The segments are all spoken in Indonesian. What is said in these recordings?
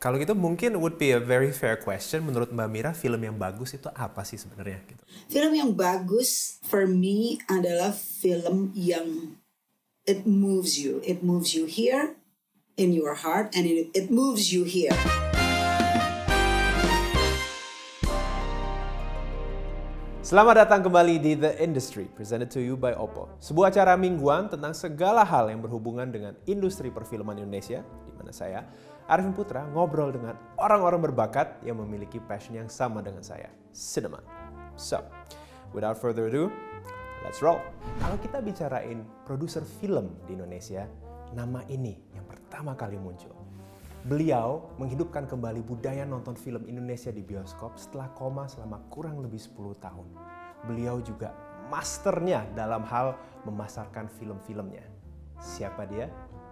Kalau gitu mungkin would be a very fair question. Menurut Mbak Mira, film yang bagus itu apa sih sebenarnya? Gitu. Film yang bagus for me adalah film yang it moves you. It moves you here in your heart and it moves you here. Selamat datang kembali di The Industry, presented to you by Oppo. Sebuah acara mingguan tentang segala hal yang berhubungan dengan industri perfilman Indonesia, di mana saya, Arifin Putra, ngobrol dengan orang-orang berbakat yang memiliki passion yang sama dengan saya, cinema. So, without further ado, let's roll. Kalau kita bicarain produser film di Indonesia, nama ini yang pertama kali muncul. Beliau menghidupkan kembali budaya nonton film Indonesia di bioskop setelah koma selama kurang lebih 10 tahun. Beliau juga masternya dalam hal memasarkan film-filmnya. Siapa dia?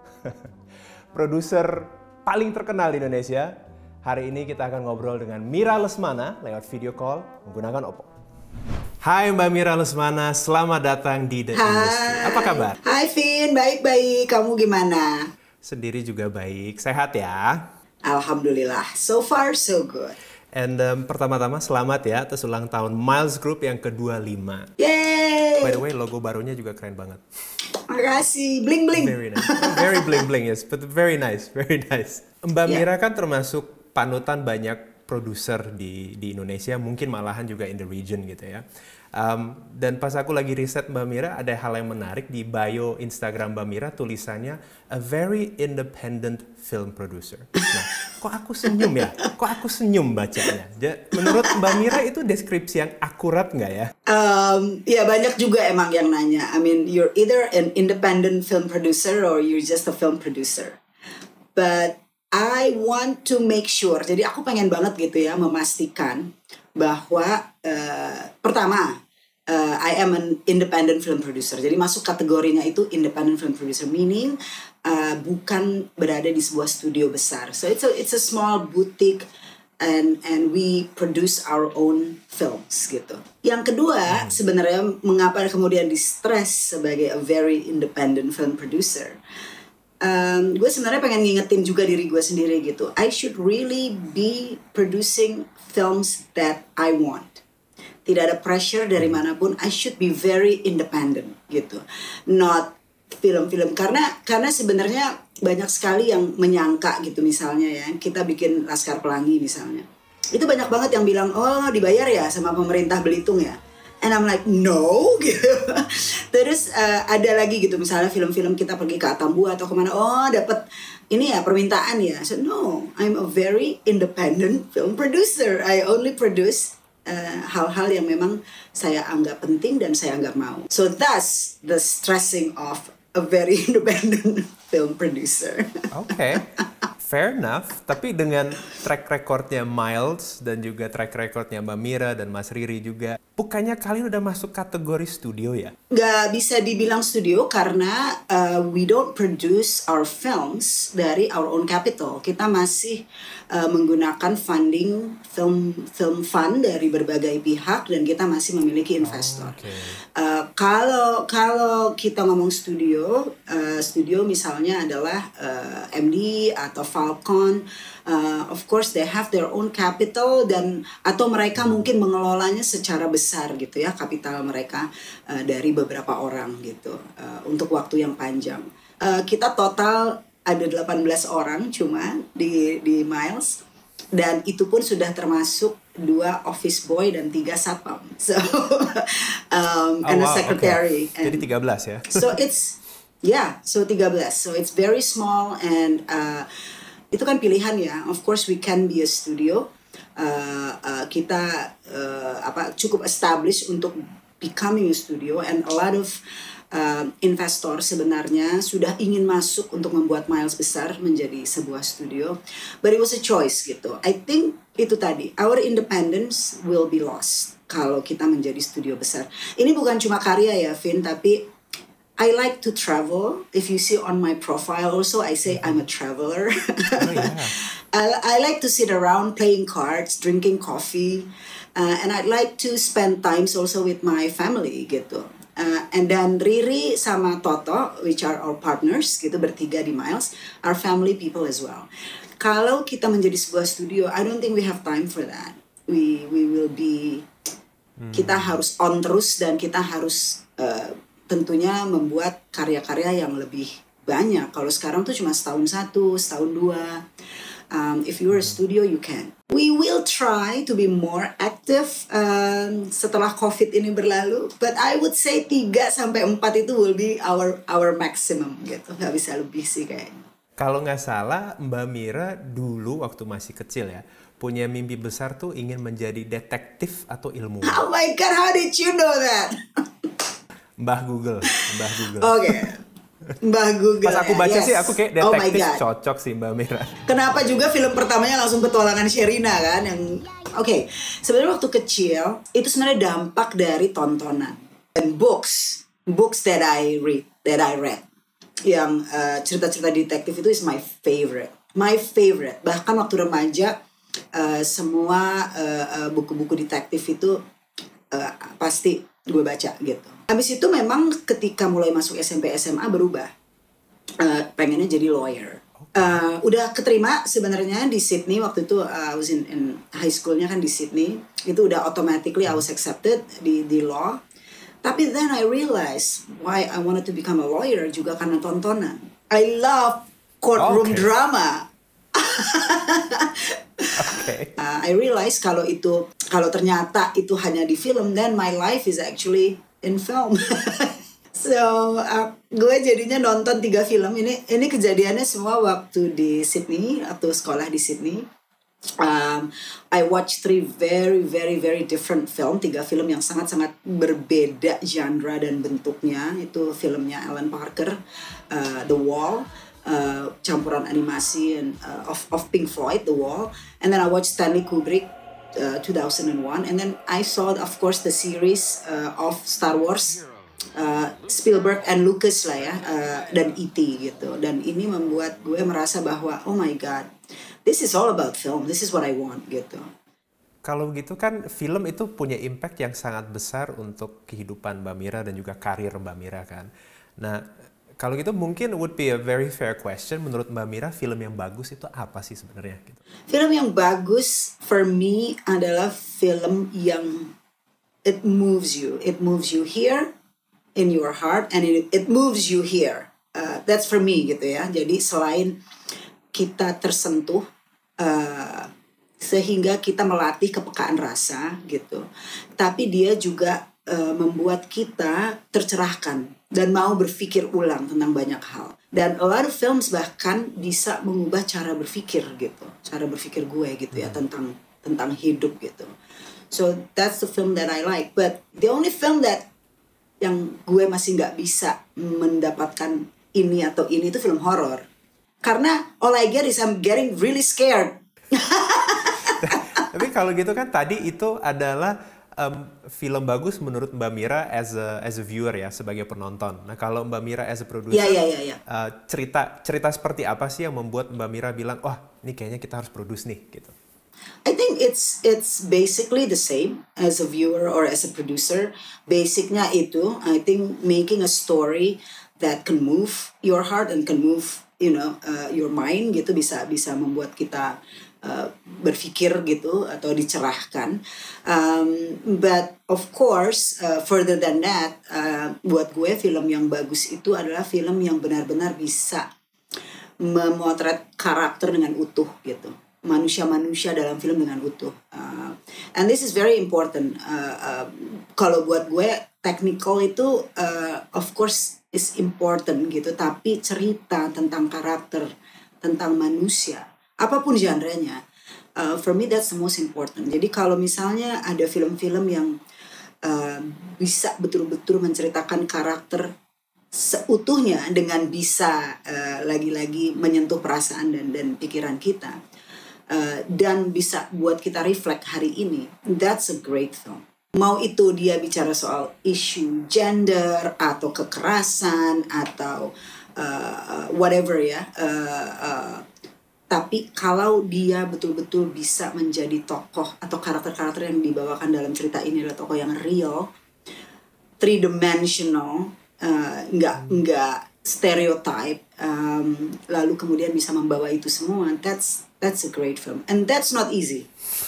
Produser paling terkenal di Indonesia. Hari ini kita akan ngobrol dengan Mira Lesmana lewat video call menggunakan Oppo. Hai Mbak Mira Lesmana, selamat datang di The Industry. Apa kabar? Hai Vin, baik-baik. Kamu gimana? Sendiri juga baik, sehat ya? Alhamdulillah, so far so good. And pertama-tama selamat ya atas ulang tahun Miles Group yang ke-25. Yeay! By the way, logo barunya juga keren banget. Makasih, bling-bling. Very nice. Very bling-bling, yes. But very nice, very nice. Mbak Mira kan termasuk panutan banyak produser di Indonesia, mungkin malahan juga in the region gitu ya. Dan pas aku lagi riset Mbak Mira, ada hal yang menarik di bio Instagram Mbak Mira, tulisannya a very independent film producer. Nah, kok aku senyum ya? Kok aku senyum bacanya? Menurut Mbak Mira itu deskripsi yang akurat nggak ya? Ya banyak juga emang yang nanya. I mean, you're either an independent film producer or you're just a film producer. But I want to make sure, jadi aku pengen banget gitu ya memastikan bahwa pertama I am an independent film producer. Jadi masuk kategorinya itu independent film producer, meaning bukan berada di sebuah studio besar. So it's a small boutique and we produce our own films gitu. Yang kedua sebenarnya mengapa kemudian di-stress sebagai a very independent film producer. Gue sebenarnya pengen ngingetin juga diri gue sendiri gitu. I should really be producing films that I want. Tidak ada pressure dari manapun. I should be very independent gitu. Not film-film karena sebenarnya banyak sekali yang menyangka gitu misalnya ya. Kita bikin Laskar Pelangi misalnya. Itu banyak banget yang bilang, "Oh, dibayar ya sama pemerintah Belitung ya." And I'm like, no, gitu. Terus ada lagi gitu, misalnya film-film kita pergi ke Atambu atau kemana, oh dapat ini ya permintaan ya. So no, I'm a very independent film producer. I only produce hal-hal yang memang saya anggap penting dan saya anggap mau. So that's the stressing of a very independent film producer. Okay. Fair enough, tapi dengan track recordnya Miles dan juga track recordnya Mbak Mira dan Mas Riri juga, bukannya kalian udah masuk kategori studio ya? Nggak bisa dibilang studio karena we don't produce our films dari our own capital. Kita masih menggunakan funding film fund dari berbagai pihak dan kita masih memiliki investor. Kalau kita ngomong studio misalnya adalah MD atau Falcon, of course they have their own capital dan atau mereka mungkin mengelolanya secara besar gitu ya, kapital mereka dari beberapa orang gitu untuk waktu yang panjang. Kita total ada 18 orang cuma di Miles dan itu pun sudah termasuk 2 office boy dan 3 satpam. So and a secretary. Okay. Jadi 13 ya. So it's 13. So it's very small and itu kan pilihan ya. Of course we can be a studio. Kita cukup established untuk becoming a studio and a lot of investor sebenarnya sudah ingin masuk untuk membuat Miles besar menjadi sebuah studio. But it was a choice gitu. I think itu tadi, our independence will be lost kalau kita menjadi studio besar. Ini bukan cuma karya ya Vin, tapi I like to travel. If you see on my profile also, I say I'm a traveler. Oh, yeah. I like to sit around playing cards, drinking coffee, and I'd like to spend times also with my family gitu. And then Riri sama Toto, which are our partners, gitu bertiga di Miles, are family people as well. kalau kita menjadi sebuah studio, I don't think we have time for that. We will be, kita harus on terus, dan kita harus tentunya membuat karya-karya yang lebih banyak. Kalau sekarang tuh cuma setahun satu, setahun dua. If you're a studio, you can. We will try to be more active setelah COVID ini berlalu. But I would say 3-4 itu will be our maximum gitu. Gak bisa lebih sih kayaknya. Kalau nggak salah, Mbak Mira dulu waktu masih kecil ya, punya mimpi besar tuh ingin menjadi detektif atau ilmuwan. Oh my God, how did you know that? Mbah Google. Oke. Mbah Google. Pas aku baca yes. sih, aku kayak Oh my detektif God. cocok sih Mbak Mira. Kenapa juga film pertamanya langsung Petualangan Sherina kan? Yang Oke, sebenarnya waktu kecil itu sebenarnya dampak dari tontonan dan books that I read. Yang cerita-cerita detektif itu is my favorite. Bahkan waktu remaja semua buku-buku detektif itu pasti gue baca gitu. Habis itu memang ketika mulai masuk SMP SMA berubah, pengennya jadi lawyer. Udah keterima sebenarnya di Sydney waktu itu. I was in high schoolnya kan di Sydney, itu udah automatically I was accepted di law. Tapi then I realized why I wanted to become a lawyer juga karena tontonan. I love courtroom drama. Okay. I realized kalau ternyata itu hanya di film, then my life is actually in film. So gue jadinya nonton 3 film ini kejadiannya semua waktu di Sydney, atau sekolah di Sydney. I watched 3 very very very different film, 3 film yang sangat-sangat berbeda genre dan bentuknya. Itu filmnya Alan Parker, The Wall, campuran animasi of Pink Floyd, The Wall, and then I watched Stanley Kubrick 2001, and then I saw of course the series of Star Wars, Spielberg and Lucas lah ya, dan E.T. gitu. Dan ini membuat gue merasa bahwa oh my God, this is all about film, this is what I want gitu. Kalau gitu kan film itu punya impact yang sangat besar untuk kehidupan Mbak Mira dan juga karir Mbak Mira kan. Nah, kalau gitu mungkin would be a very fair question, menurut Mbak Mira film yang bagus itu apa sih sebenarnya? Gitu. Film yang bagus for me adalah film yang it moves you here in your heart, and it moves you here. That's for me gitu ya. Jadi selain kita tersentuh, sehingga kita melatih kepekaan rasa gitu, tapi dia juga membuat kita tercerahkan dan mau berpikir ulang tentang banyak hal. Dan a lot of films bahkan bisa mengubah cara berpikir gitu, cara berpikir gue gitu ya, tentang hidup gitu. So that's the film that I like. But the only film that yang gue masih nggak bisa mendapatkan ini atau ini itu film horor. Karena all I get is I'm getting really scared. Tapi kalau gitu kan tadi itu adalah film bagus menurut Mbak Mira as a viewer ya, sebagai penonton. Nah kalau Mbak Mira as a producer, cerita seperti apa sih yang membuat Mbak Mira bilang, wah ini kayaknya kita harus produce nih gitu? I think it's basically the same as a viewer or as a producer. Basicnya itu, I think making a story that can move your heart and can move your mind gitu, bisa membuat kita berpikir gitu atau dicerahkan. But of course, further than that, buat gue film yang bagus itu adalah film yang benar-benar bisa memotret karakter dengan utuh gitu. Manusia-manusia dalam film dengan utuh. And this is very important. Kalau buat gue, technical itu of course is important gitu, tapi cerita tentang karakter, tentang manusia, apapun genre-nya, for me that's the most important. Jadi kalau misalnya ada film-film yang bisa betul-betul menceritakan karakter seutuhnya dengan bisa lagi-lagi menyentuh perasaan dan pikiran kita, dan bisa buat kita reflect hari ini, that's a great film. Mau itu dia bicara soal isu gender atau kekerasan atau whatever ya, tapi kalau dia betul-betul bisa menjadi tokoh atau karakter-karakter yang dibawakan dalam cerita ini adalah tokoh yang real, 3-dimensional, nggak stereotype, lalu kemudian bisa membawa itu semua, that's a great film, and that's not easy.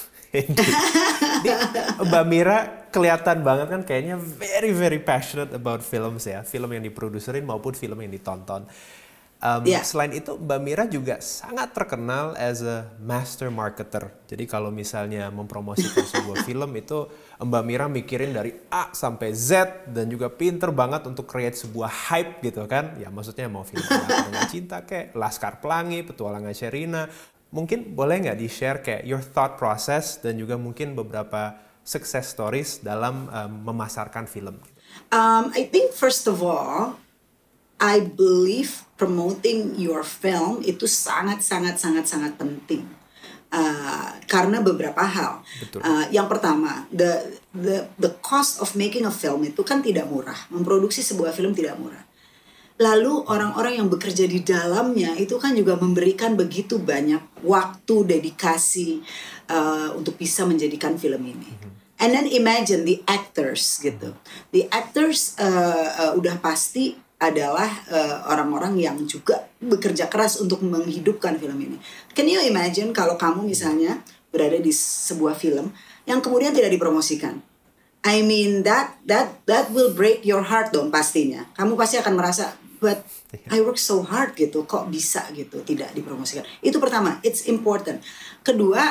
Mbak Mira kelihatan banget kan kayaknya very very passionate about films ya, film yang diproduserin maupun film yang ditonton. Selain itu Mbak Mira juga sangat terkenal as a master marketer. Jadi kalau misalnya mempromosikan sebuah film itu Mbak Mira mikirin dari A sampai Z dan juga pinter banget untuk create sebuah hype gitu kan. Ya maksudnya mau film Apa Dengan Cinta kayak Laskar Pelangi, Petualangan Sherina. Mungkin boleh nggak di-share kayak your thought process dan juga mungkin beberapa success stories dalam memasarkan film? I think first of all, I believe promoting your film itu sangat penting. Karena beberapa hal. Yang pertama, the cost of making a film itu kan tidak murah. Memproduksi sebuah film tidak murah. Lalu orang-orang yang bekerja di dalamnya itu kan juga memberikan begitu banyak waktu, dedikasi untuk bisa menjadikan film ini. And then imagine the actors gitu. The actors udah pasti adalah orang-orang yang juga bekerja keras untuk menghidupkan film ini. Can you imagine kalau kamu misalnya berada di sebuah film yang kemudian tidak dipromosikan? I mean that will break your heart dong pastinya. Kamu pasti akan merasa, but I work so hard gitu, kok bisa gitu tidak dipromosikan. Itu pertama, it's important. Kedua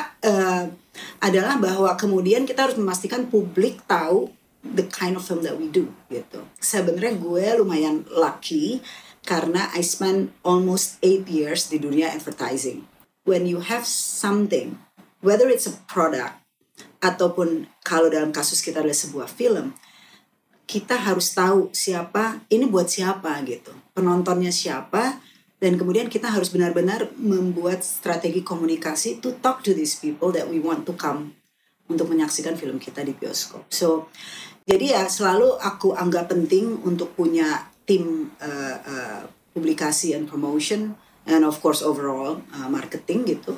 adalah bahwa kemudian kita harus memastikan publik tahu the kind of film that we do gitu. Sebenarnya gue lumayan lucky karena I spent almost 8 years di dunia advertising. When you have something, whether it's a product ataupun kalau dalam kasus kita adalah sebuah film, kita harus tahu siapa, ini buat siapa gitu, penontonnya siapa, dan kemudian kita harus benar-benar membuat strategi komunikasi to talk to these people that we want to come untuk menyaksikan film kita di bioskop. So, jadi ya selalu aku anggap penting untuk punya tim publikasi and promotion, and of course overall marketing gitu,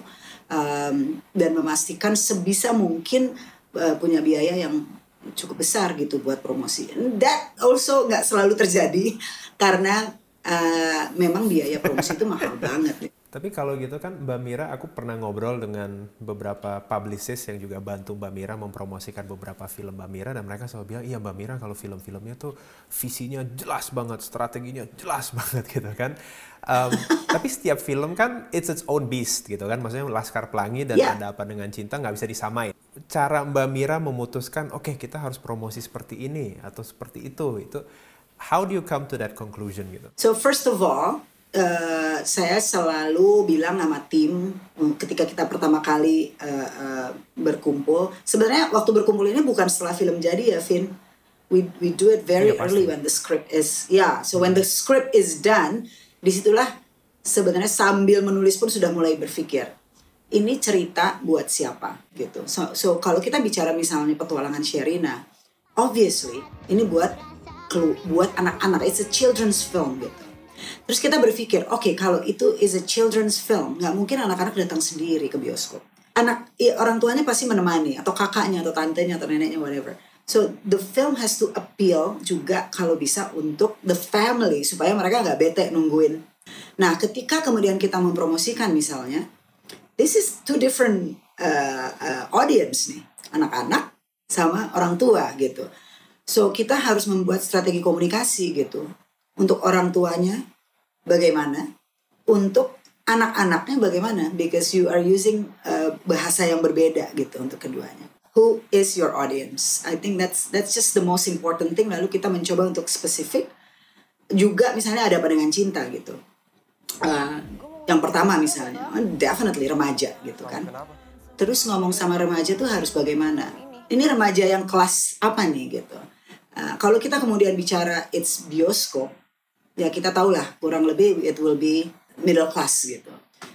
dan memastikan sebisa mungkin punya biaya yang cukup besar gitu buat promosi. That also nggak selalu terjadi karena memang biaya promosi itu mahal banget. Tapi kalau gitu kan Mbak Mira, aku pernah ngobrol dengan beberapa publicist yang juga bantu Mbak Mira mempromosikan beberapa film Mbak Mira, dan mereka selalu bilang, iya Mbak Mira kalau film-filmnya tuh visinya jelas banget, strateginya jelas banget gitu kan. Tapi setiap film kan it's its own beast gitu kan, maksudnya Laskar Pelangi dan Ada Apa Dengan Cinta nggak bisa disamain. Cara Mbak Mira memutuskan, oke, kita harus promosi seperti ini atau seperti itu how do you come to that conclusion gitu? So first of all, saya selalu bilang sama tim ketika kita pertama kali berkumpul. Sebenarnya waktu berkumpul ini bukan setelah film jadi ya, Vin. We do it very early when the script is so when the script is done, disitulah sebenarnya sambil menulis pun sudah mulai berpikir ini cerita buat siapa gitu. So kalau kita bicara misalnya Petualangan Sherina, obviously ini buat anak-anak, it's a children's film gitu. Terus kita berpikir, oke, kalau itu is a children's film, nggak mungkin anak-anak datang sendiri ke bioskop. Orang tuanya pasti menemani, atau kakaknya, atau tantenya, atau neneknya, whatever. So the film has to appeal juga kalau bisa untuk the family, supaya mereka nggak bete nungguin. Nah, ketika kemudian kita mempromosikan misalnya, this is two different audience nih, anak-anak sama orang tua gitu. So kita harus membuat strategi komunikasi gitu. Untuk orang tuanya bagaimana, untuk anak-anaknya bagaimana, because you are using bahasa yang berbeda gitu untuk keduanya. Who is your audience? I think that's just the most important thing. Lalu kita mencoba untuk spesifik. Juga misalnya Ada Apa Dengan Cinta gitu. Yang pertama misalnya, definitely remaja gitu kan. Terus ngomong sama remaja tuh harus bagaimana? Ini remaja yang kelas apa nih gitu. Kalau kita kemudian bicara it's bioskop, ya kita tahulah kurang lebih it will be middle class gitu.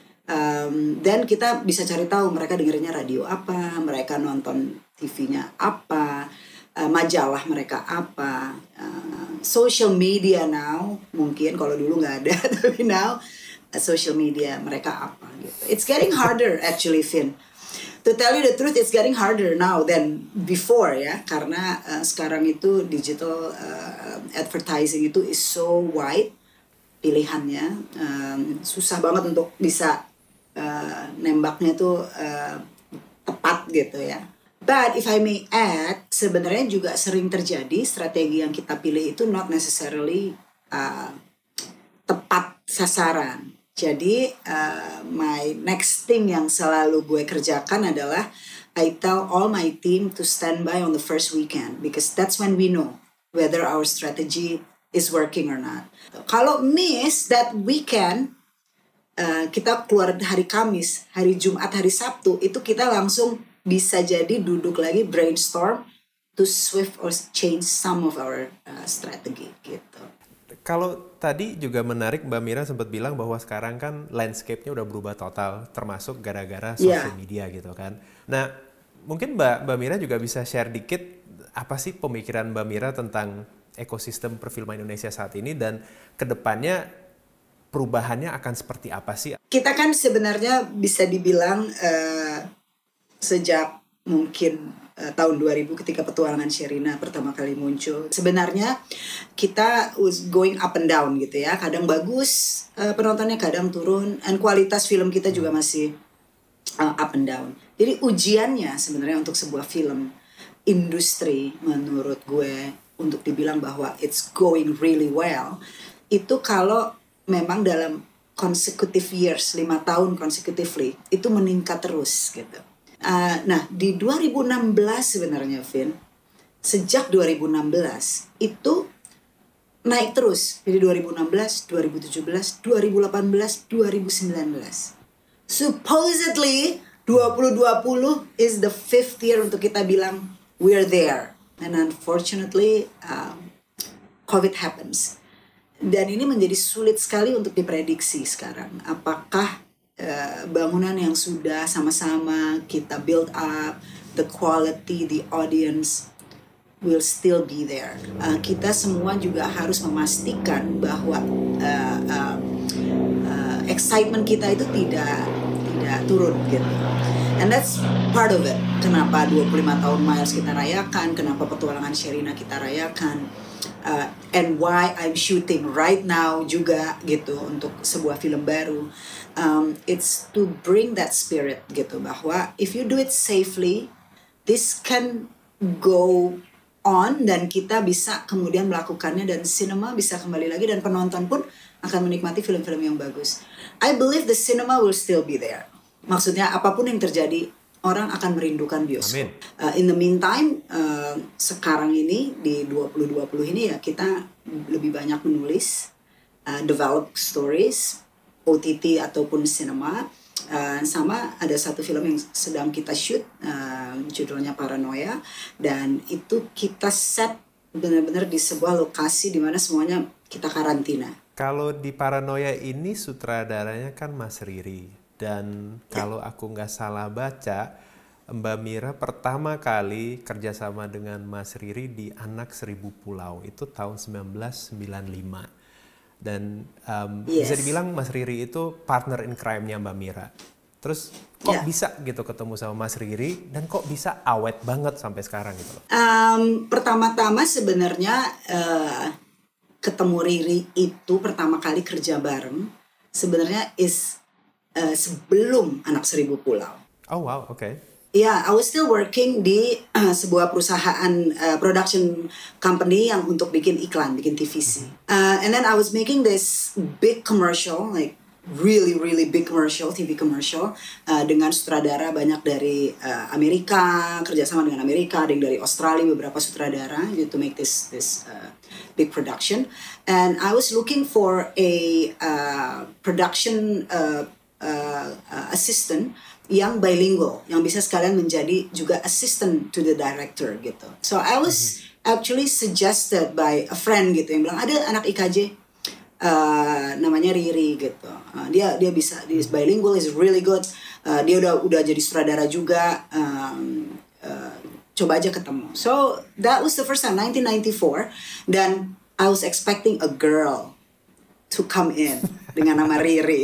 Dan kita bisa cari tahu mereka dengerinnya radio apa, mereka nonton TV-nya apa, majalah mereka apa, social media now mungkin kalau dulu nggak ada tapi now social media mereka apa gitu. It's getting harder actually, Vin. To tell you the truth, it's getting harder now than before ya, karena sekarang itu digital advertising itu is so wide pilihannya, susah banget untuk bisa nembaknya tuh tepat gitu ya. But if I may add, sebenarnya juga sering terjadi strategi yang kita pilih itu not necessarily tepat sasaran. Jadi my next thing yang selalu gue kerjakan adalah I tell all my team to stand by on the first weekend because that's when we know whether our strategy is working or not. Kalau miss that weekend, kita keluar hari Kamis, hari Jumat, hari Sabtu, itu kita langsung bisa jadi duduk lagi brainstorm to shift or change some of our strategy gitu. Kalau tadi juga menarik, Mbak Mira sempat bilang bahwa sekarang kan landscape-nya udah berubah total, termasuk gara-gara social media gitu kan. Nah, mungkin Mbak Mira juga bisa share dikit apa sih pemikiran Mbak Mira tentang ekosistem perfilman Indonesia saat ini dan kedepannya perubahannya akan seperti apa sih? Kita kan sebenarnya bisa dibilang sejak mungkin tahun 2000 ketika Petualangan Sherina pertama kali muncul. Sebenarnya kita was going up and down gitu ya. Kadang bagus penontonnya, kadang turun. Dan kualitas film kita juga masih up and down. Jadi ujiannya sebenarnya untuk sebuah film industri menurut gue untuk dibilang bahwa it's going really well. Itu kalau memang dalam consecutive years, 5 tahun consecutively, itu meningkat terus gitu. Nah di 2016 sebenarnya Vin, sejak 2016 itu naik terus. Jadi 2016, 2017, 2018, 2019. Supposedly 2020 is the 5th year untuk kita bilang we're there. And unfortunately COVID happens. Dan ini menjadi sulit sekali untuk diprediksi sekarang. Apakah bangunan yang sudah sama-sama kita build up, the quality, the audience will still be there. Kita semua juga harus memastikan bahwa excitement kita itu tidak turun gitu. And that's part of it. Kenapa 25 tahun Miles kita rayakan, kenapa Petualangan Sherina kita rayakan. And why I'm shooting right now juga gitu untuk sebuah film baru. It's to bring that spirit gitu bahwa if you do it safely, this can go on dan kita bisa kemudian melakukannya dan cinema bisa kembali lagi dan penonton pun akan menikmati film-film yang bagus. I believe the cinema will still be there. Maksudnya apapun yang terjadi, orang akan merindukan bioskop. In the meantime, sekarang ini di 2020 ini ya kita lebih banyak menulis, develop stories, OTT ataupun cinema. Sama ada satu film yang sedang kita shoot, judulnya Paranoia, dan itu kita set benar-benar di sebuah lokasi di mana semuanya kita karantina. Kalau di Paranoia ini sutradaranya kan Mas Riri, dan kalau aku nggak salah baca, Mbak Mira pertama kali kerjasama dengan Mas Riri di Anak Seribu Pulau itu tahun 1995. Dan bisa dibilang Mas Riri itu partner in crime-nya Mbak Mira. Terus kok bisa gitu ketemu sama Mas Riri dan kok bisa awet banget sampai sekarang gitu loh? Pertama-tama sebenarnya ketemu Riri itu pertama kali kerja bareng sebenarnya sebelum Anak Seribu Pulau. Oh wow, okay. Yeah, I was still working di sebuah perusahaan production company yang untuk bikin iklan, bikin TVC. And then I was making this big commercial, like really big commercial, TV commercial, dengan sutradara banyak dari Amerika, kerjasama dengan Amerika, ada yang dari Australia, beberapa sutradara, to make this big production. And I was looking for a production assistant yang bilingual, yang bisa sekalian menjadi juga assistant to the director gitu. So I was actually suggested by a friend gitu yang bilang ada anak IKJ namanya Riri gitu. Dia bisa, dia is bilingual, is really good. Dia udah jadi sutradara juga. Coba aja ketemu. So that was the first time 1994 dan I was expecting a girl to come in dengan nama Riri.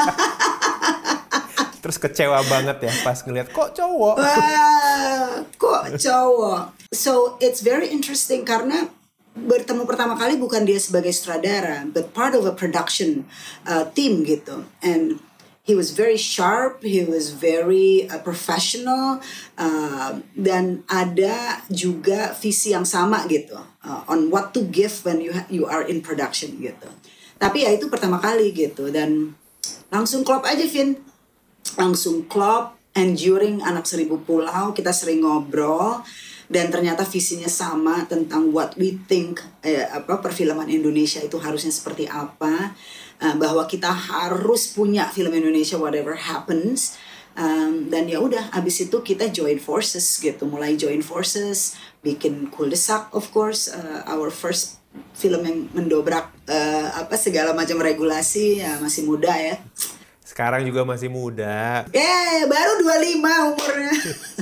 Terus kecewa banget ya pas ngeliat kok cowok. Kok cowok. So it's very interesting karena bertemu pertama kali bukan dia sebagai sutradara, but part of a production team gitu. And he was very sharp, he was very professional, dan ada juga visi yang sama gitu on what to give when you are in production gitu. Tapi ya itu pertama kali gitu, dan langsung klop aja Vin, langsung klop. And during Anak Seribu Pulau kita sering ngobrol dan ternyata visinya sama tentang what we think perfilman Indonesia itu harusnya seperti apa, bahwa kita harus punya film Indonesia whatever happens, dan ya udah abis itu kita join forces gitu, mulai join forces bikin Kuldesak of course, our first film yang mendobrak segala macam regulasi, ya masih muda ya. Sekarang juga masih muda. Baru 25 umurnya.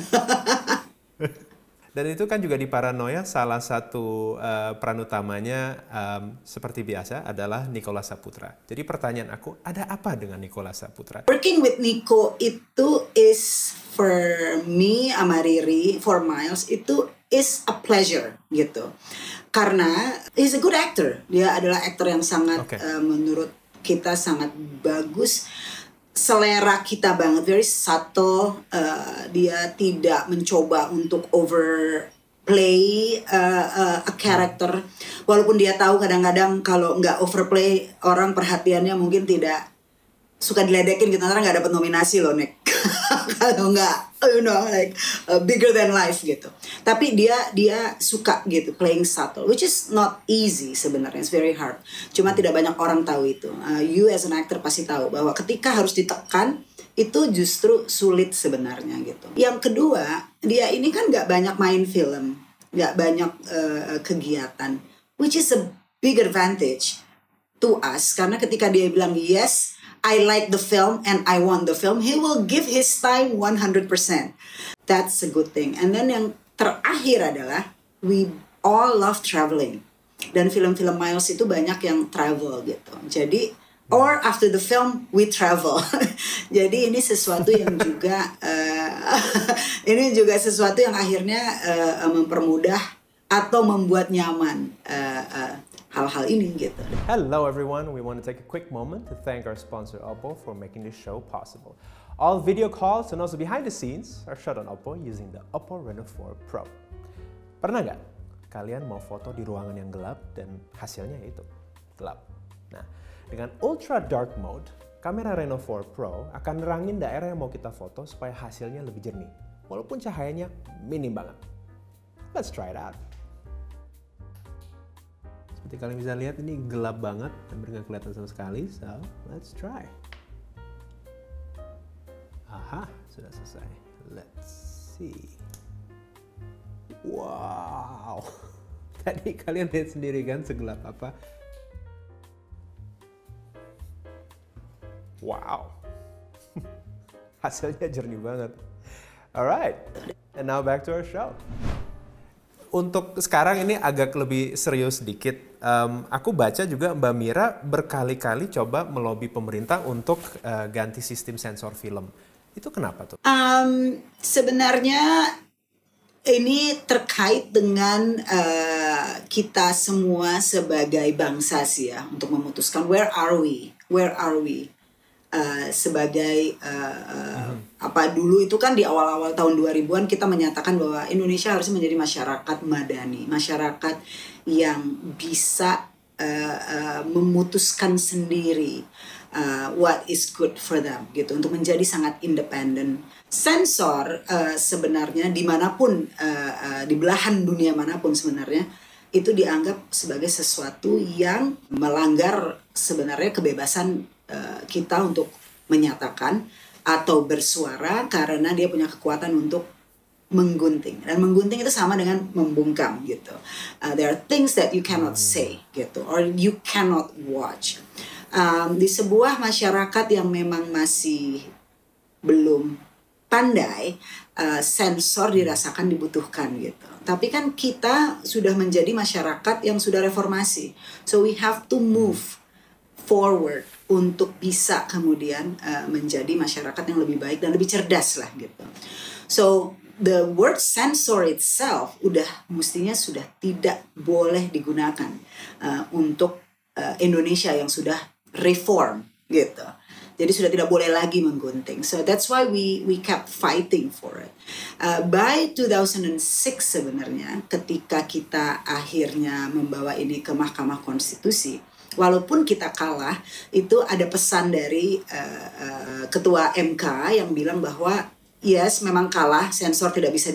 Dan itu kan juga di Paranoia salah satu peran utamanya seperti biasa adalah Nicholas Saputra. Jadi pertanyaan aku, ada apa dengan Nicholas Saputra? Working with Nico itu is for me, sama Riri, for Miles, itu is a pleasure gitu. Karena he's a good actor. Dia adalah aktor yang sangat menurut kita sangat bagus. Selera kita banget, very subtle. Dia tidak mencoba untuk overplay a character, walaupun dia tahu kadang-kadang kalau nggak overplay orang perhatiannya mungkin tidak suka diledekin gitu, karena nggak dapat nominasi loh Nick. Kalau nggak like bigger than life gitu. Tapi dia suka gitu playing subtle, which is not easy sebenarnya, it's very hard. Cuma tidak banyak orang tahu itu. You as an actor pasti tahu bahwa ketika harus ditekan itu justru sulit sebenarnya gitu. Yang kedua, dia ini kan nggak banyak main film, nggak banyak kegiatan, which is a big advantage to us, karena ketika dia bilang yes, I like the film and I want the film, he will give his time 100%. That's a good thing. And then yang terakhir adalah we all love traveling. Dan film-film Miles itu banyak yang travel gitu. Jadi or after the film we travel. Jadi ini sesuatu yang juga ini juga sesuatu yang akhirnya mempermudah atau membuat nyaman hal-hal ini gitu. Hello everyone, we want to take a quick moment to thank our sponsor Oppo for making this show possible. All video calls and also behind the scenes are shot on Oppo using the Oppo Reno 4 Pro. Pernah nggak kalian mau foto di ruangan yang gelap dan hasilnya itu gelap? Nah, dengan Ultra Dark Mode, kamera Reno 4 Pro akan nerangin daerah yang mau kita foto supaya hasilnya lebih jernih, walaupun cahayanya minim banget. Let's try it out. Seperti kalian bisa lihat ini gelap banget, hampir nggak kelihatan sama sekali. So, let's try. Aha, sudah selesai. Let's see. Wow. Tadi kalian lihat sendiri kan segelap apa? Wow. Hasilnya jernih banget. Alright, and now back to our show. Untuk sekarang ini agak lebih serius sedikit. Aku baca juga Mbak Mira berkali-kali coba melobi pemerintah untuk ganti sistem sensor film. Itu kenapa tuh? Sebenarnya ini terkait dengan kita semua sebagai bangsa sih ya, untuk memutuskan where are we. Sebagai dulu itu kan di awal-awal tahun 2000-an kita menyatakan bahwa Indonesia harus menjadi masyarakat madani, masyarakat yang bisa memutuskan sendiri what is good for them gitu, untuk menjadi sangat independen. Sensor sebenarnya dimanapun di belahan dunia manapun sebenarnya itu dianggap sebagai sesuatu yang melanggar sebenarnya kebebasan kita untuk menyatakan atau bersuara, karena dia punya kekuatan untuk menggunting, dan menggunting itu sama dengan membungkam gitu. There are things that you cannot say gitu, or you cannot watch. Di sebuah masyarakat yang memang masih belum pandai, sensor dirasakan dibutuhkan gitu. Tapi kan kita sudah menjadi masyarakat yang sudah reformasi, so we have to move forward untuk bisa kemudian menjadi masyarakat yang lebih baik dan lebih cerdas lah gitu. So the word sensor itself mestinya sudah tidak boleh digunakan untuk Indonesia yang sudah reform gitu. Jadi sudah tidak boleh lagi menggunting. So that's why we kept fighting for it. By 2006 sebenarnya, ketika kita akhirnya membawa ini ke Mahkamah Konstitusi, walaupun kita kalah, itu ada pesan dari Ketua MK yang bilang bahwa yes, memang kalah, sensor tidak bisa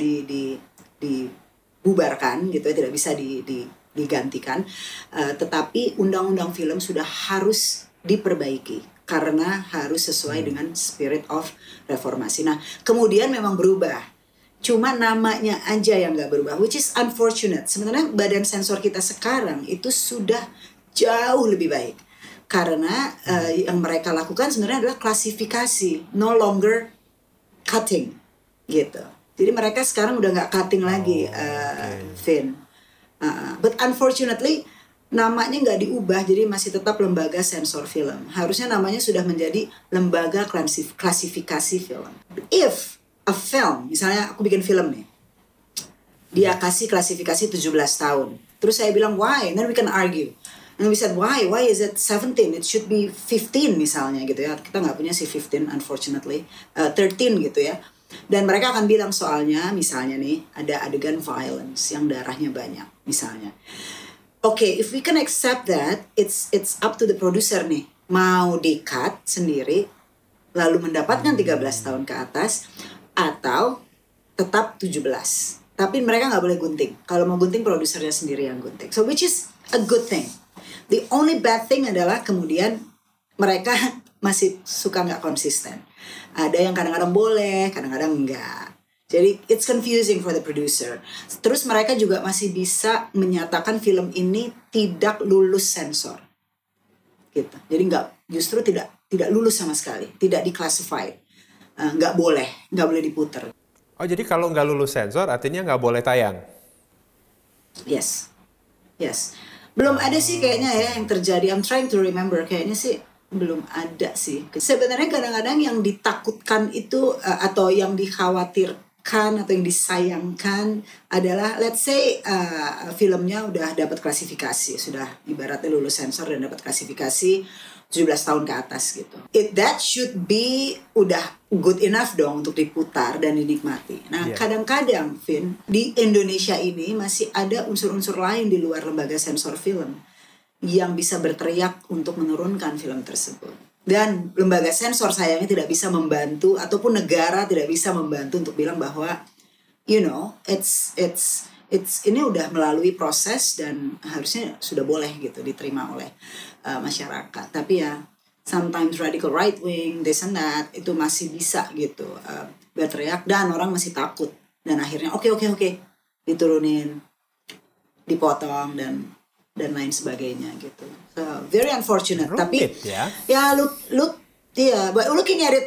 dibubarkan gitu ya, tidak bisa digantikan, tetapi undang-undang film sudah harus diperbaiki karena harus sesuai dengan spirit of reformasi. Nah, kemudian memang berubah. Cuma namanya aja yang nggak berubah, which is unfortunate. Sebenarnya badan sensor kita sekarang itu sudah jauh lebih baik. Karena yang mereka lakukan sebenarnya adalah klasifikasi, no longer cutting, gitu. Jadi mereka sekarang udah nggak cutting lagi, Vin. But unfortunately, namanya nggak diubah, jadi masih tetap lembaga sensor film. Harusnya namanya sudah menjadi lembaga klasifikasi film. If a film, misalnya aku bikin film nih, dia kasih klasifikasi 17 tahun. Terus saya bilang, why? And then we can argue. And we said, why? Why is it 17? It should be 15 misalnya gitu ya. Kita nggak punya si 15, unfortunately. 13 gitu ya. Dan mereka akan bilang soalnya, misalnya nih, ada adegan violence yang darahnya banyak, misalnya. Okay, if we can accept that, it's up to the producer nih. Mau di-cut sendiri, lalu mendapatkan 13 tahun ke atas, atau tetap 17. Tapi mereka nggak boleh gunting. Kalau mau gunting, produsernya sendiri yang gunting. So, which is a good thing. The only bad thing adalah kemudian mereka masih suka nggak konsisten. Ada yang kadang-kadang boleh, kadang-kadang enggak. Jadi it's confusing for the producer. Terus mereka juga masih bisa menyatakan film ini tidak lulus sensor, gitu. Jadi justru tidak lulus sama sekali, tidak declassified, nggak boleh diputer. Oh, jadi kalau nggak lulus sensor artinya nggak boleh tayang? Yes. Belum ada sih kayaknya ya yang terjadi. I'm trying to remember, kayaknya sih belum ada sih. Sebenarnya kadang-kadang yang ditakutkan itu atau yang dikhawatirkan atau yang disayangkan adalah let's say filmnya udah dapat klasifikasi, sudah ibaratnya lulus sensor dan dapat klasifikasi 17 tahun ke atas gitu. That should be udah good enough dong untuk diputar dan dinikmati. Nah, kadang-kadang Vin, di Indonesia ini masih ada unsur-unsur lain di luar lembaga sensor film yang bisa berteriak untuk menurunkan film tersebut. Dan lembaga sensor sayangnya tidak bisa membantu, ataupun negara tidak bisa membantu untuk bilang bahwa you know, it's ini udah melalui proses dan harusnya sudah boleh gitu diterima oleh masyarakat. Tapi ya sometimes radical right wing, this and that, itu masih bisa gitu berteriak dan orang masih takut. Dan akhirnya oke, diturunin, dipotong dan lain sebagainya gitu. So, very unfortunate. Rumit, tapi ya look but looking at it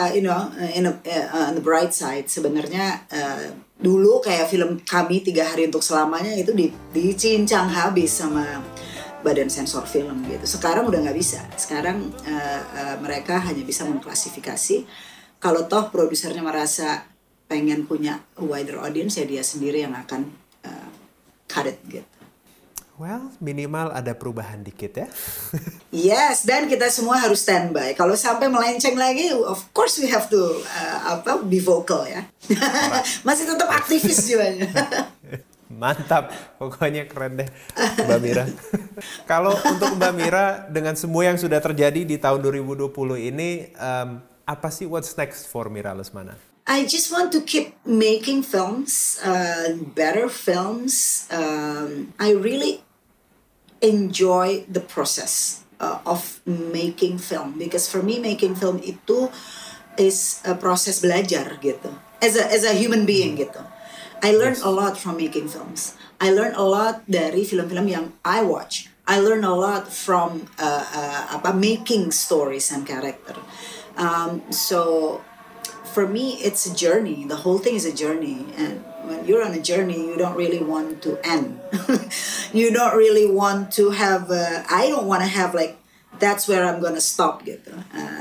on the bright side, sebenarnya dulu kayak film kami 3 Hari Untuk Selamanya itu dicincang habis sama badan sensor film gitu. Sekarang udah nggak bisa. Sekarang mereka hanya bisa mengklasifikasi. Kalau toh produsernya merasa pengen punya a wider audience, ya dia sendiri yang akan cut it gitu. Well, minimal ada perubahan dikit ya. Yes, dan kita semua harus standby. Kalau sampai melenceng lagi, of course we have to be vocal ya. Masih tetap aktivis jiwanya. Mantap, pokoknya keren deh Mbak Mira. Kalau untuk Mbak Mira, dengan semua yang sudah terjadi di tahun 2020 ini, apa sih what's next for Mira Lesmana? I just want to keep making films, better films. I really enjoy the process of making film, because for me making film itu is a proses belajar gitu. As a human being gitu. I learned a lot from making films. I learned a lot dari film-film yang I watch. I learned a lot from making stories and character. So for me, it's a journey. The whole thing is a journey. And when you're on a journey, you don't really want to end. You don't really want to have, I don't want to have like, that's where I'm going to stop gitu.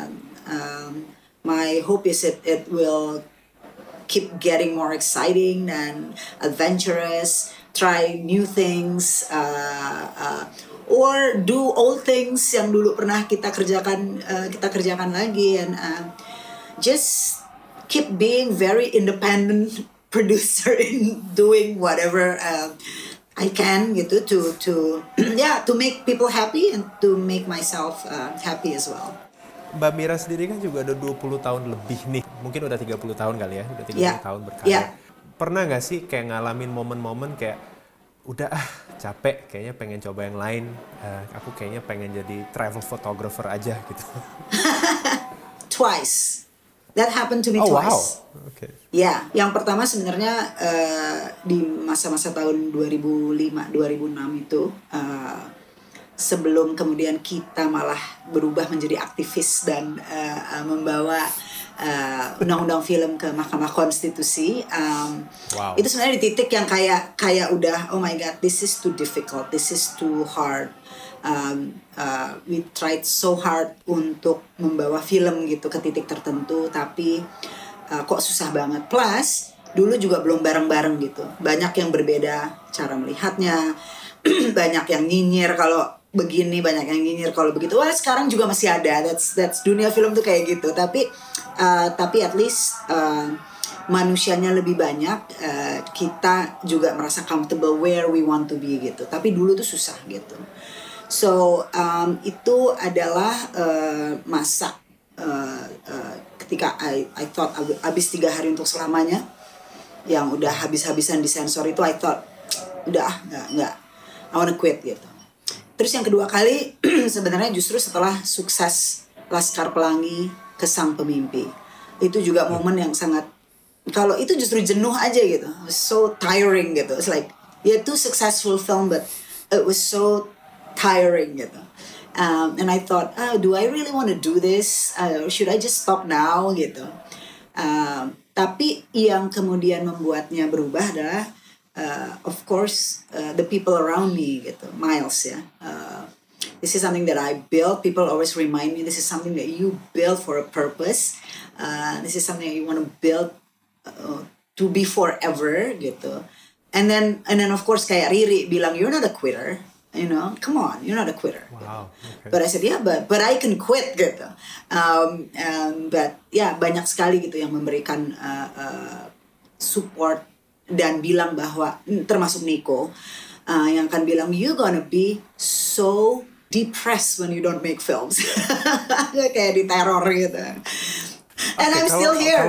My hope is it will keep getting more exciting and adventurous, try new things, or do old things yang dulu pernah kita kerjakan lagi, and just keep being very independent producer in doing whatever I can gitu to yeah, to make people happy and to make myself happy as well. Mbak Mira sendiri kan juga udah 20 tahun lebih nih. Mungkin udah 30 tahun kali ya, udah 30 tahun berkarya. Yeah. Pernah nggak sih kayak ngalamin momen-momen kayak udah capek, kayaknya pengen coba yang lain. Aku kayaknya pengen jadi travel photographer aja gitu. Twice. That happened to me twice. Wow. Okay. Ya, yang pertama sebenarnya di masa-masa tahun 2005, 2006 itu, sebelum kemudian kita malah berubah menjadi aktivis dan membawa undang-undang film ke Mahkamah Konstitusi. Wow. Itu sebenarnya di titik yang kayak udah, oh my God, this is too difficult, this is too hard. We tried so hard untuk membawa film gitu ke titik tertentu, tapi kok susah banget. Plus dulu juga belum bareng-bareng gitu, banyak yang berbeda cara melihatnya, banyak yang nyinyir kalau begini, banyak yang nyinyir kalau begitu. Wah, sekarang juga masih ada, that's dunia film tuh kayak gitu, tapi at least manusianya lebih banyak, kita juga merasa comfortable where we want to be gitu. Tapi dulu tuh susah gitu. So itu adalah masa ketika I thought habis 3 hari untuk selamanya, yang udah habis-habisan di sensor itu, I thought udah nggak, I wanna quit gitu. Terus yang kedua kali sebenarnya justru setelah sukses Laskar Pelangi ke Sang Pemimpi, itu juga momen yang sangat, kalau itu justru jenuh aja gitu, it was so tiring gitu. It's like, yeah, too successful film but it was so tiring gitu. And I thought, do I really want to do this? Should I just stop now gitu? Tapi yang kemudian membuatnya berubah adalah, of course, the people around me gitu, Miles ya. This is something that I built. People always remind me, this is something that you built for a purpose. This is something that you want to build to be forever gitu. And then of course kayak Riri bilang, you're not a quitter. You know, come on, you're not a quitter. Wow. Okay. But I said, yeah, but I can quit gitu. But ya, banyak sekali gitu yang memberikan support dan bilang bahwa, termasuk Nico, yang akan bilang, you're gonna be so depressed when you don't make films. Kayak diteror gitu. And I'm still here.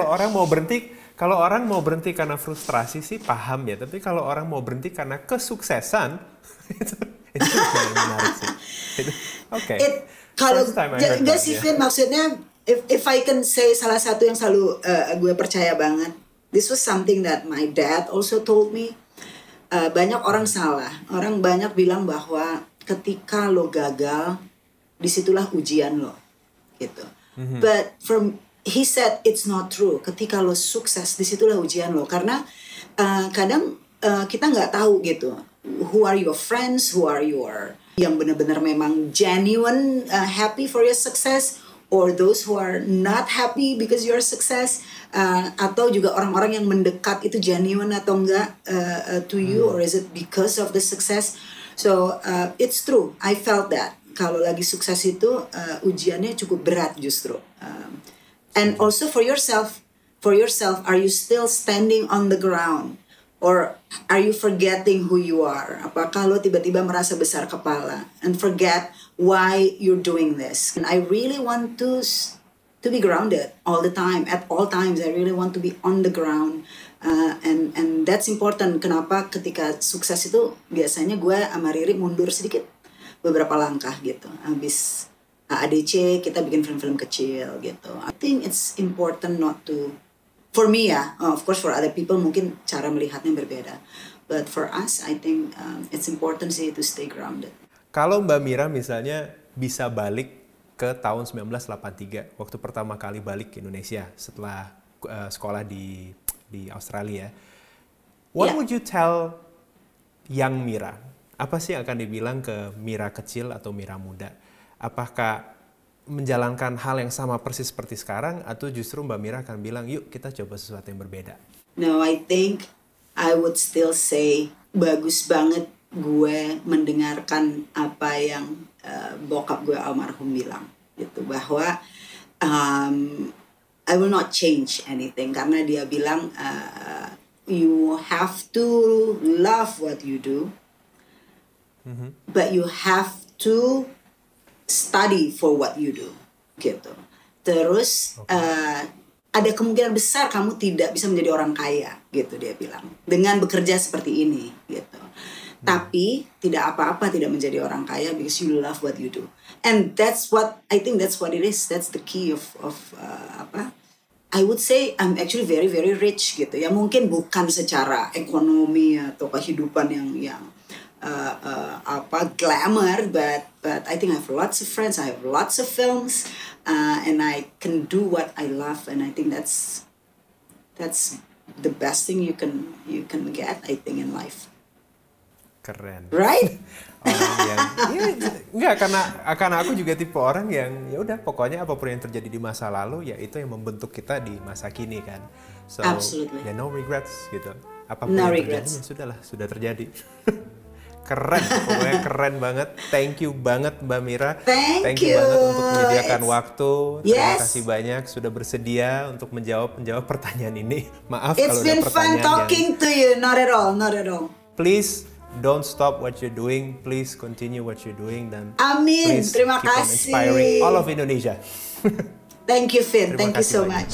Kalau orang mau berhenti karena frustrasi sih paham ya, tapi kalau orang mau berhenti karena kesuksesan itu yang menarik sih. Oke. Kalau nggak sih, Vin, maksudnya if I can say salah satu yang selalu gue percaya banget, this was something that my dad also told me. Banyak orang salah, orang banyak bilang bahwa ketika lo gagal, disitulah ujian lo, gitu. But he said it's not true. Ketika lo sukses, disitulah ujian lo. Karena kadang kita nggak tahu gitu. Who are your friends? Who are your yang benar-benar memang genuine happy for your success, or those who are not happy because your success, atau juga orang-orang yang mendekat itu genuine atau enggak to you, or is it because of the success? So it's true. I felt that kalau lagi sukses itu ujiannya cukup berat justru. And also for yourself, are you still standing on the ground? Or are you forgetting who you are? Apakah lo tiba-tiba merasa besar kepala and forget why you're doing this? And I really want to be grounded all the time. At all times, I really want to be on the ground. And that's important. Kenapa ketika sukses itu biasanya gue sama Riri mundur sedikit, beberapa langkah gitu. Habis ADC kita bikin film-film kecil gitu. I think it's important not to, for me ya, of course for other people mungkin cara melihatnya berbeda. But for us, I think it's important sih to stay grounded. Kalau Mbak Mira misalnya bisa balik ke tahun 1983, waktu pertama kali balik ke Indonesia setelah sekolah di Australia, what would you tell young Mira? Apa sih yang akan dibilang ke Mira kecil atau Mira muda? Apakah menjalankan hal yang sama persis seperti sekarang, atau justru Mbak Mira akan bilang, yuk kita coba sesuatu yang berbeda? No, I think I would still say bagus banget gue mendengarkan apa yang bokap gue almarhum bilang gitu, bahwa I will not change anything, karena dia bilang you have to love what you do, but you have to study for what you do gitu. Terus ada kemungkinan besar kamu tidak bisa menjadi orang kaya gitu, dia bilang, dengan bekerja seperti ini gitu. Tapi tidak apa-apa tidak menjadi orang kaya because you love what you do. And that's what I think, that's what it is. That's the key of I would say I'm actually very very rich gitu. Ya mungkin bukan secara ekonomi atau kehidupan yang glamour, but I think I have lots of friends, I have lots of films, and I can do what I love, and I think that's the best thing you can get, I think, in life. Keren. Right? Orang yang enggak, karena aku juga tipe orang yang ya udah pokoknya apapun yang terjadi di masa lalu ya itu yang membentuk kita di masa kini kan. So Absolutely. ya no regrets gitu. Apapun No yang regrets. terjadi ya sudah terjadi. Keren, pokoknya keren banget. Thank you banget Mbak Mira. Thank you banget untuk menyediakan waktu. Terima Yes. kasih banyak sudah bersedia untuk menjawab pertanyaan ini. Maaf It's kalau been ada fun pertanyaan talking to you. Not at all. Please don't stop what you're doing. Please continue what you're doing dan Amin. please Terima keep on kasih. inspiring all of Indonesia. Thank you, Finn. Terima Thank you kasih so banyak. much.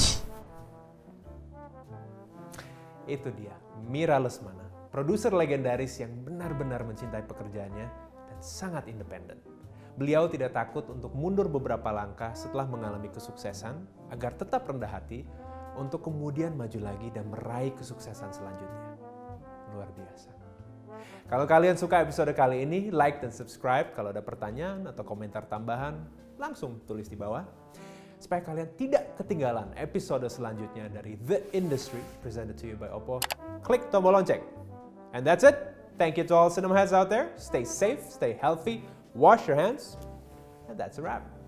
Itu dia, Mira Lesmana, produser legendaris yang benar-benar mencintai pekerjaannya dan sangat independen. Beliau tidak takut untuk mundur beberapa langkah setelah mengalami kesuksesan agar tetap rendah hati untuk kemudian maju lagi dan meraih kesuksesan selanjutnya. Luar biasa. Kalau kalian suka episode kali ini, like dan subscribe. Kalau ada pertanyaan atau komentar tambahan, langsung tulis di bawah. Supaya kalian tidak ketinggalan episode selanjutnya dari The Industry, presented to you by Oppo, klik tombol lonceng. And that's it. Thank you to all cinema heads out there. Stay safe, stay healthy, wash your hands, and that's a wrap.